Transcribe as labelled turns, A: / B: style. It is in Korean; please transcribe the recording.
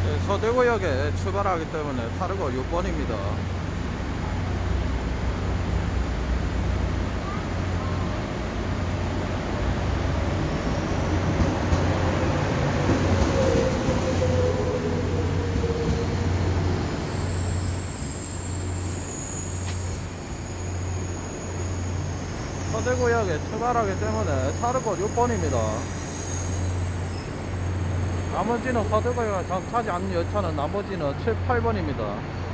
A: 네, 서대구역에 출발하기 때문에 타르고 6번입니다. 서대구역에 출발하기 때문에 타르고 6번입니다. 나머지는 서대구역에 정차지 않는 열차는 나머지는 7, 8번입니다.